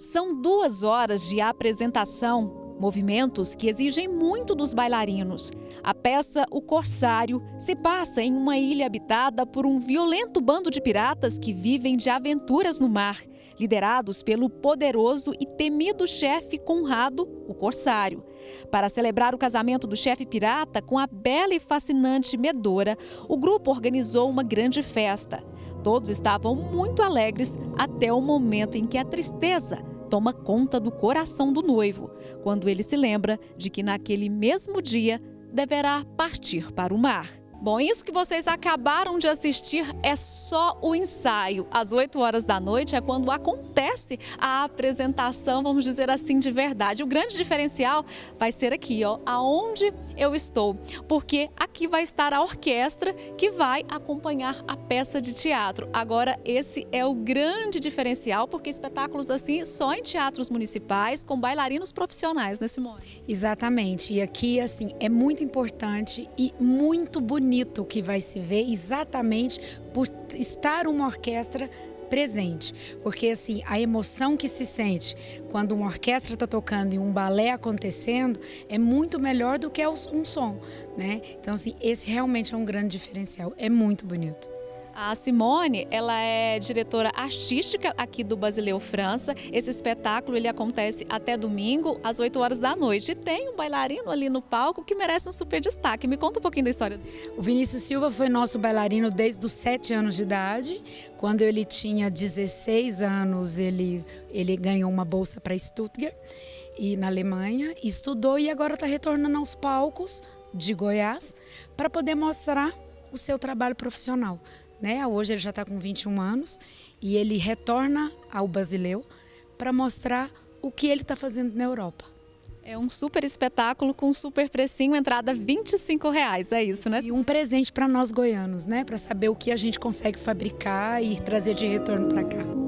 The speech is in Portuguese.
São 2 horas de apresentação, movimentos que exigem muito dos bailarinos. A peça O Corsário se passa em uma ilha habitada por um violento bando de piratas que vivem de aventuras no mar, liderados pelo poderoso e temido chefe Conrado, o Corsário. Para celebrar o casamento do chefe pirata com a bela e fascinante Medora, o grupo organizou uma grande festa. Todos estavam muito alegres até o momento em que a tristeza toma conta do coração do noivo, quando ele se lembra de que naquele mesmo dia deverá partir para o mar. Bom, isso que vocês acabaram de assistir é só o ensaio. Às 8 horas da noite é quando acontece a apresentação, vamos dizer assim, de verdade. O grande diferencial vai ser aqui, ó, aonde eu estou, porque aqui vai estar a orquestra que vai acompanhar a peça de teatro. Agora, esse é o grande diferencial, porque espetáculos assim só em teatros municipais, com bailarinos profissionais, né, Simone? Exatamente. E aqui, assim, é muito importante e muito bonito que vai se ver exatamente por estar uma orquestra presente, porque assim, a emoção que se sente quando uma orquestra está tocando e um balé acontecendo é muito melhor do que um som, né? Então assim, esse realmente é um grande diferencial, é muito bonito. A Simone, ela é diretora artística aqui do Basileu França. Esse espetáculo ele acontece até domingo, às 8 horas da noite. E tem um bailarino ali no palco que merece um super destaque. Me conta um pouquinho da história dele. O Vinícius Silva foi nosso bailarino desde os 7 anos de idade. Quando ele tinha 16 anos, ele ganhou uma bolsa para Stuttgart, e na Alemanha, estudou e agora está retornando aos palcos de Goiás para poder mostrar o seu trabalho profissional. Hoje ele já está com 21 anos e ele retorna ao Basileu para mostrar o que ele está fazendo na Europa. É um super espetáculo com um super precinho, entrada R$25, é isso, né? E um presente para nós goianos, né? Para saber o que a gente consegue fabricar e trazer de retorno para cá.